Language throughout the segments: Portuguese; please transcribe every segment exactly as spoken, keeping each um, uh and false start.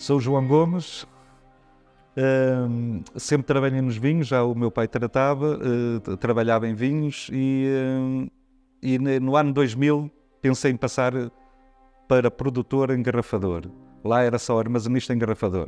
Sou João Gomes, uh, sempre trabalhei nos vinhos, já o meu pai tratava, uh, trabalhava em vinhos e, uh, e no ano dois mil pensei em passar para produtor engarrafador. Lá era só armazenista engarrafador.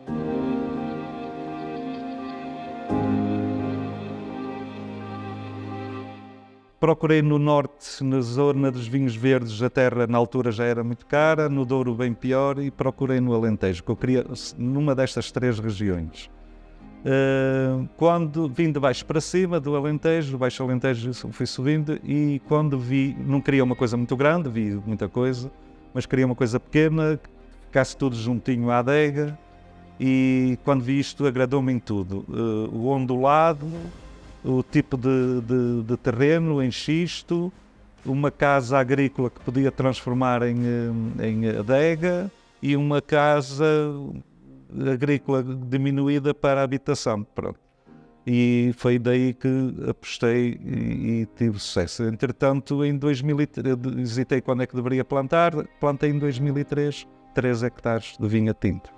Procurei no norte, na zona dos vinhos verdes, a terra na altura já era muito cara, no Douro bem pior, e procurei no Alentejo, que eu queria numa destas três regiões. Uh, quando vim de baixo para cima do Alentejo, do Baixo Alentejo fui subindo, e quando vi, não queria uma coisa muito grande, vi muita coisa, mas queria uma coisa pequena, que ficasse tudo juntinho à adega, e quando vi isto agradou-me em tudo. Uh, o ondulado, o tipo de, de, de terreno em xisto, uma casa agrícola que podia transformar em, em adega e uma casa agrícola diminuída para a habitação. Pronto. E foi daí que apostei e, e tive sucesso. Entretanto, em dois mil e três, hesitei quando é que deveria plantar, plantei em dois mil e três três hectares de vinha tinto.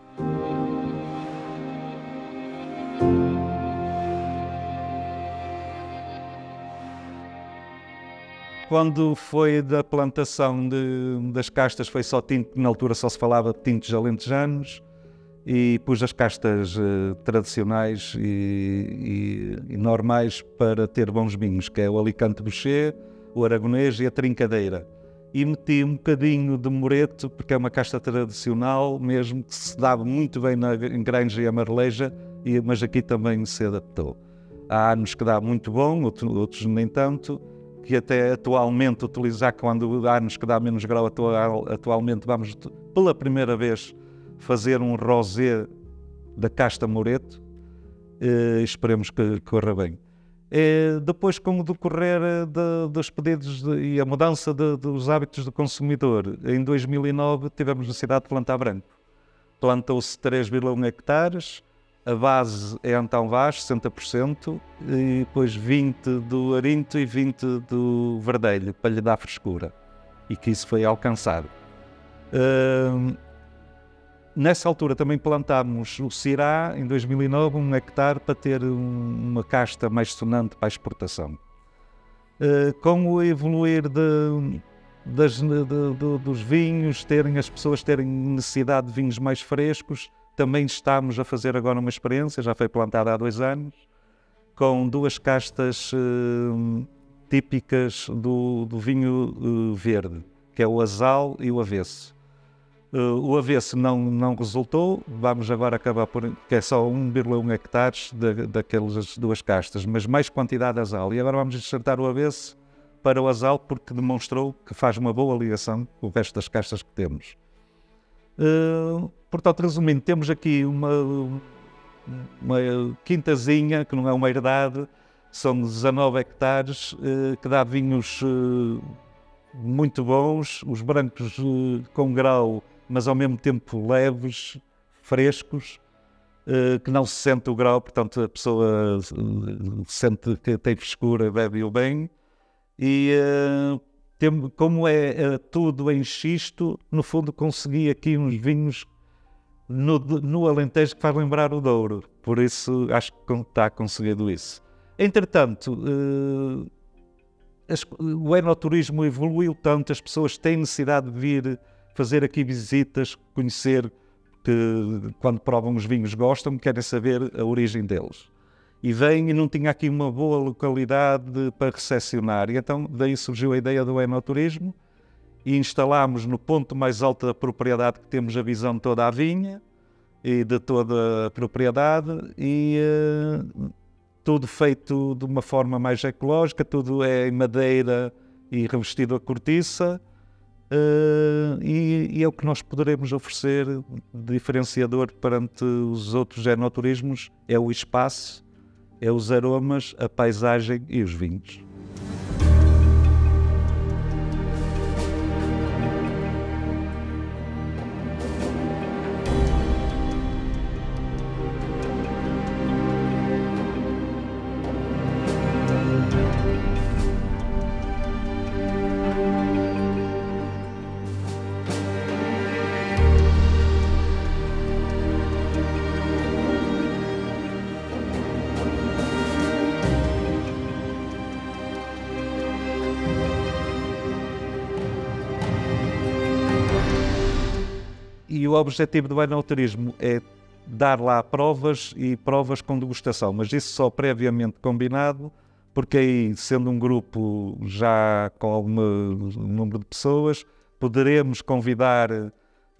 Quando foi da plantação de, das castas, foi só tinto, na altura só se falava de tintos alentejanos, e pus as castas uh, tradicionais e, e, e normais para ter bons vinhos, que é o Alicante Boucher, o Aragonês e a Trincadeira. E meti um bocadinho de Moreto, porque é uma casta tradicional mesmo, que se dava muito bem na, em Granja e Amareleja, e, mas aqui também se adaptou. Há anos que dá muito bom, outros, outros nem tanto, que até atualmente utilizar, quando há anos que dá menos grau, atual, atualmente vamos pela primeira vez fazer um rosé da casta Moreto, e esperemos que corra bem. E depois, com o decorrer de, dos pedidos de, e a mudança de, dos hábitos do consumidor, em dois mil e nove tivemos necessidade de plantar branco. Plantou-se três vírgula um hectares, a base é Antão Vaz, sessenta por cento, e depois vinte do Arinto e vinte do Verdelho, para lhe dar frescura. E que isso foi alcançado. Uh, nessa altura também plantámos o Syrah, em dois mil e nove, um hectare, para ter um, uma casta mais sonante para a exportação. Uh, com o evoluir de, das, de, de, dos vinhos, terem, as pessoas terem necessidade de vinhos mais frescos, também estamos a fazer agora uma experiência, já foi plantada há dois anos, com duas castas uh, típicas do, do vinho uh, verde, que é o Asal e o Avesso. Uh, o Avesso não, não resultou, vamos agora acabar por, que é só um vírgula um hectares de, daquelas duas castas, mas mais quantidade de Asal. E agora vamos enxertar o Avesso para o Asal, porque demonstrou que faz uma boa ligação com o resto das castas que temos. Uh, portanto, resumindo, temos aqui uma, uma quintazinha, que não é uma herdade, são dezanove hectares, uh, que dá vinhos uh, muito bons, os brancos uh, com grau, mas ao mesmo tempo leves, frescos, uh, que não se sente o grau, portanto a pessoa uh, sente que tem frescura, bebe-o bem, e uh, tem, como é, é tudo em xisto, no fundo consegui aqui uns vinhos no, no Alentejo que faz lembrar o Douro, por isso acho que está conseguido isso. Entretanto, uh, as, o enoturismo evoluiu tanto, as pessoas têm necessidade de vir fazer aqui visitas, conhecer, que quando provam os vinhos gostam, querem saber a origem deles. E vêm e não tinha aqui uma boa localidade para recepcionar. E então daí surgiu a ideia do enoturismo e instalámos no ponto mais alto da propriedade, que temos a visão de toda a vinha e de toda a propriedade, e uh, tudo feito de uma forma mais ecológica, tudo é em madeira e revestido a cortiça, uh, e, e é o que nós poderemos oferecer de diferenciador perante os outros enoturismos, é o espaço, é os aromas, a paisagem e os vinhos. o objetivo do enoturismo é dar lá provas e provas com degustação, mas isso só previamente combinado, porque aí, sendo um grupo já com algum número de pessoas, poderemos convidar eh,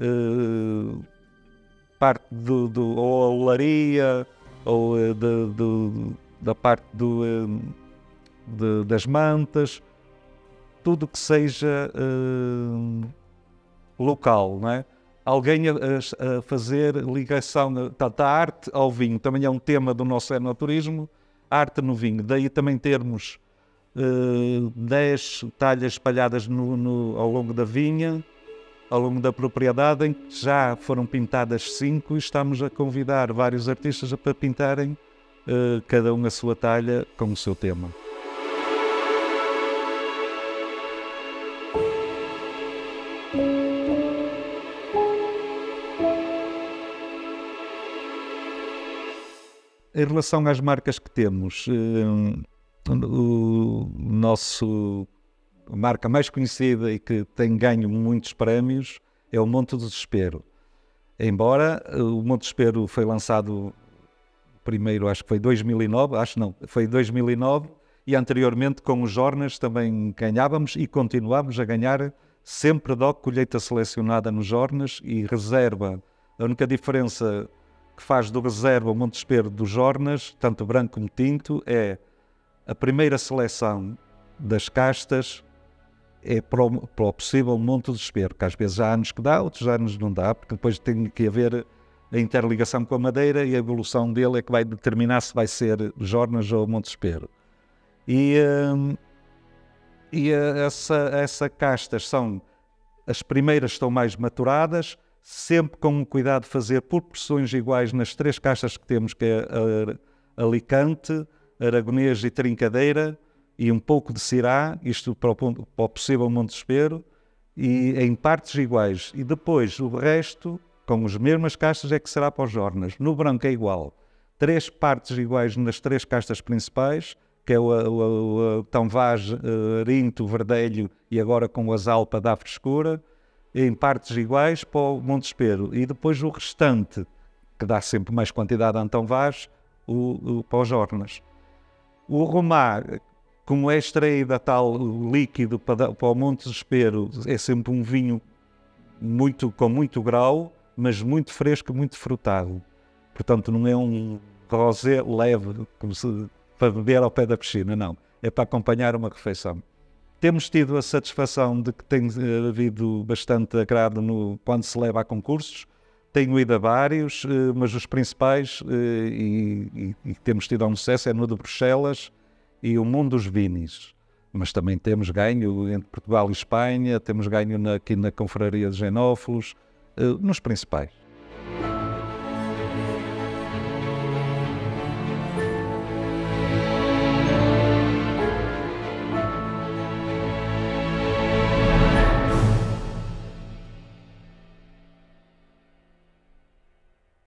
parte do, do, ou a olaria, ou eh, de, de, da parte do, eh, de, das mantas, tudo que seja eh, local, não é? Alguém a, a fazer ligação da arte ao vinho, também é um tema do nosso enoturismo, arte no vinho. Daí também termos uh, dez talhas espalhadas no, no, ao longo da vinha, ao longo da propriedade, em que já foram pintadas cinco e estamos a convidar vários artistas para pintarem uh, cada um a sua talha com o seu tema. Em relação às marcas que temos, o nosso a marca mais conhecida e que tem ganho muitos prémios é o Monte do Desespero. Embora o Monte do Desespero foi lançado primeiro, acho que foi dois mil e nove, acho não, foi dois mil e nove, e anteriormente com os Jornas também ganhávamos e continuávamos a ganhar sempre D O C, colheita selecionada nos Jornas e reserva. A única diferença que faz do reserva o Monte Desespero dos Jornas, tanto branco como tinto, é a primeira seleção das castas é para o, para o possível Monte do Desespero, que às vezes há anos que dá, outros anos não dá, porque depois tem que haver a interligação com a madeira e a evolução dele é que vai determinar se vai ser Jornas ou Monte Desespero. E, hum, e essa, essa castas são, as primeiras estão mais maturadas, sempre com o cuidado de fazer por porções iguais nas três castas que temos, que é a Alicante, Aragonês e Trincadeira, e um pouco de Syrah, isto para o, para o possível Monte Desespero, e em partes iguais. E depois o resto, com as mesmas castas, é que será para os Jornas. No branco é igual. Três partes iguais nas três castas principais, que é o, o, o Tanvaz, Arinto, Verdelho e agora com o Azalpa da frescura, em partes iguais para o Monte Desespero. E depois o restante, que dá sempre mais quantidade a Antão Vaz, o, o, para os Jornas. O Romá, como é extraído a tal líquido para, para o Monte Desespero, é sempre um vinho muito, com muito grau, mas muito fresco, muito frutado. Portanto, não é um rosé leve, como se, para beber ao pé da piscina, não. É para acompanhar uma refeição. Temos tido a satisfação de que tem havido bastante agrado no, quando se leva a concursos. Tenho ido a vários, mas os principais, e, e, e temos tido um sucesso, é no de Bruxelas e o Mundo dos Vinis. Mas também temos ganho entre Portugal e Espanha, temos ganho na, aqui na Confraria de Genófilos, nos principais.